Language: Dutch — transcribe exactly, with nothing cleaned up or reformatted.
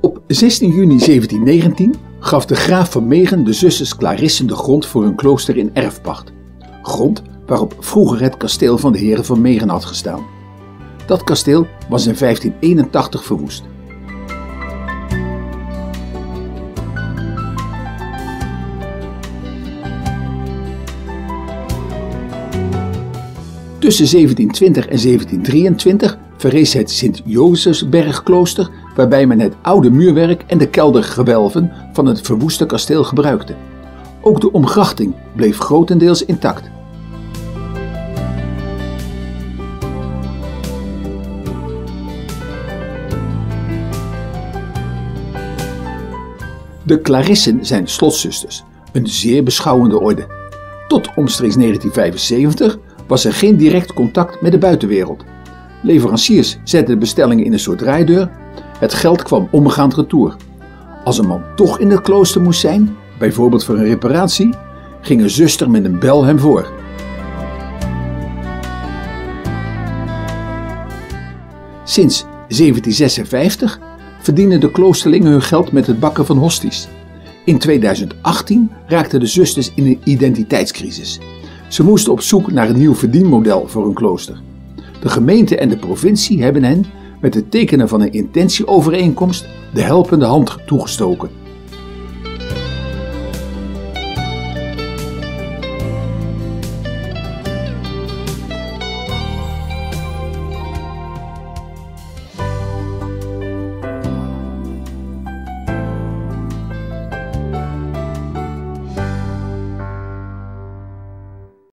Op zestien juni zeventiennegentien gaf de graaf van Megen de zusters Clarissen de grond voor hun klooster in erfpacht. Grond waarop vroeger het kasteel van de heren van Megen had gestaan. Dat kasteel was in vijftien eenentachtig verwoest. Tussen zeventientwintig en zeventiendrieëntwintig verrees het Sint-Jozefsbergklooster, waarbij men het oude muurwerk en de keldergewelven van het verwoeste kasteel gebruikte. Ook de omgrachting bleef grotendeels intact. De Clarissen zijn slotzusters, een zeer beschouwende orde. Tot omstreeks negentien vijfenzeventig was er geen direct contact met de buitenwereld. Leveranciers zetten de bestellingen in een soort draaideur. Het geld kwam onbegaand retour. Als een man toch in het klooster moest zijn, bijvoorbeeld voor een reparatie, ging een zuster met een bel hem voor. Sinds zeventien zesenvijftig verdienen de kloosterlingen hun geld met het bakken van hosties. In tweeduizend achttien raakten de zusters in een identiteitscrisis. Ze moesten op zoek naar een nieuw verdienmodel voor hun klooster. De gemeente en de provincie hebben hen, met het tekenen van een intentieovereenkomst, de helpende hand toegestoken.